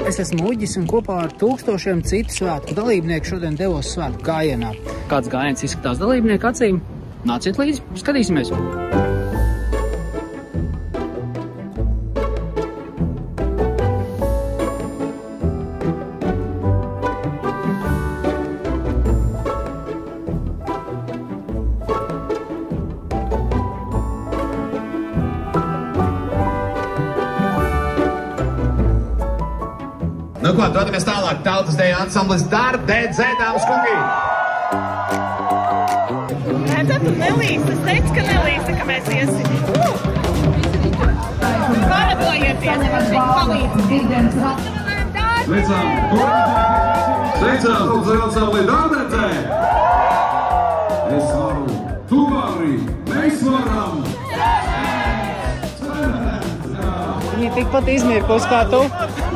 Es esmu Uģis un kopā ar tūkstošiem citu svētku dalībnieku šodien devos svētku gājienā. Kāds gājiens izskatās dalībnieku acīm? Nāciet līdzi, skatīsimies! Nu ko, dodamies tālāk. Tautas deju ansamblis Dārdēdz, dāmas kungi! Redzat, un nelīst. Es teicu, ka nelīst, ka mēs iesim. Paradojieties, var šeit palīdz. Sveicām! Sveicām! Tautas ansambli Dārdēdzē! Es varu, tu vari, mēs varam! Viņi tikpat izmirkos kā tu.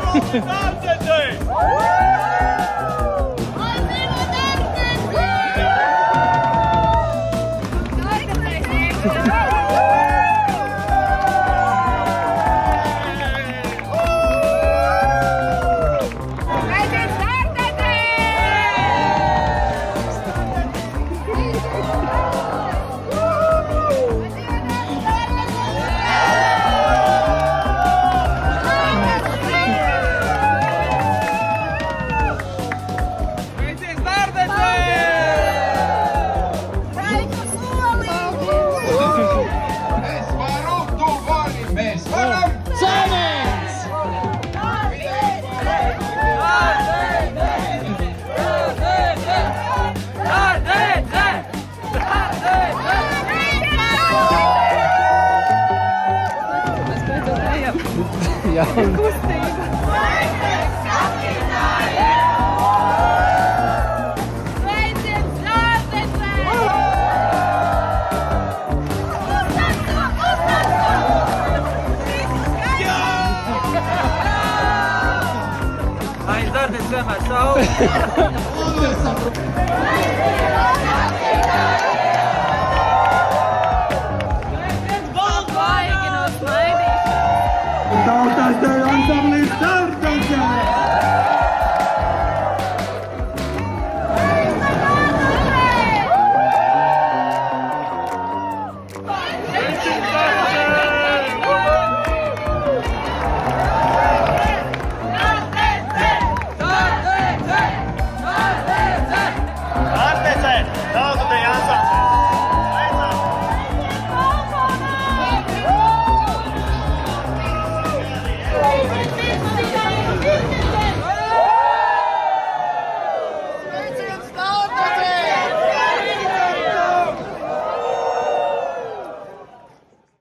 Jā. Aiz Dārdēdz vienmēr saule. Tautas deju ansamblis